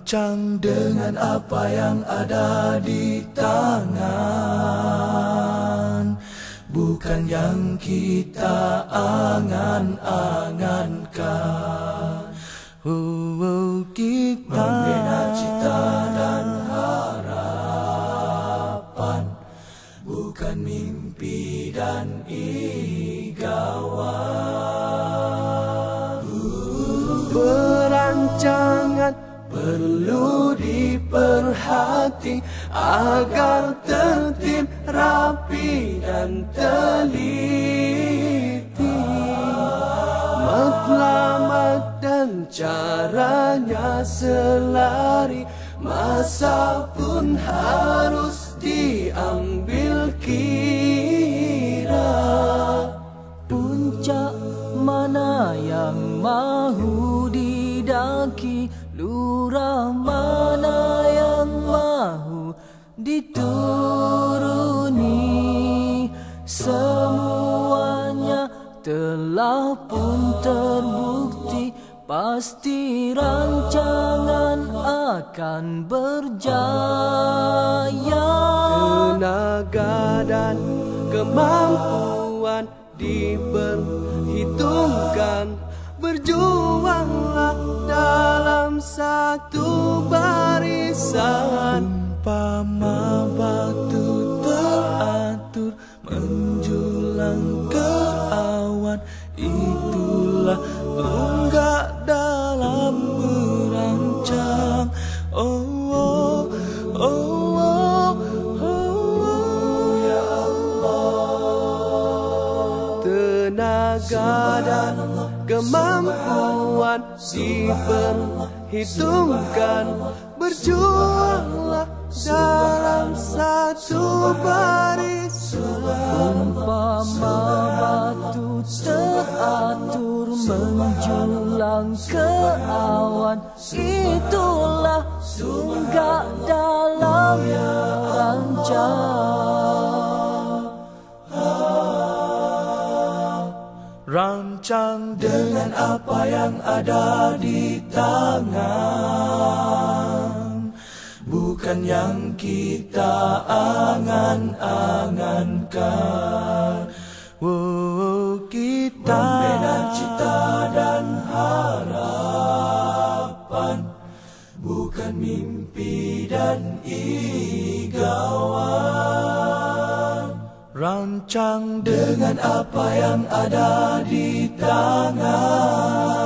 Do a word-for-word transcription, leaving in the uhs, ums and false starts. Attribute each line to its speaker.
Speaker 1: Rancang dengan apa yang ada di tangan, bukan yang kita angan-angankan. Oh, oh, kita membina cita dan harapan, bukan mimpi dan igauan. Perancangan perlu diperhati agar tertib, rapi dan teliti. Matlamat dan caranya selari, masa pun harus diambil kira.
Speaker 2: Puncak mana yang mahu didaki, lurah mana yang mahu dituruni. Semuanya telah pun terbukti, pasti rancangan akan berjaya.
Speaker 1: Tenaga dan kemampuan diperhitungkan, berjuanglah dalam satu barisan. Umpama batu teratur menjulang ke awan, itulah tunggak dalam merancang. Oh, oh, oh, oh, oh, ya Allah. Tenaga dan kemampuan diperhitungkan, berjuanglah dalam satu barisan.
Speaker 2: Umpama batu teratur menjulang ke awan, itulah tunggak dalam merancang.
Speaker 1: Rancang dengan apa yang ada di tangan, bukan yang kita angan-angankan. Oh, kita membina cita dan harapan, bukan mimpi dan igauan. Rancang dengan apa yang ada di tangan,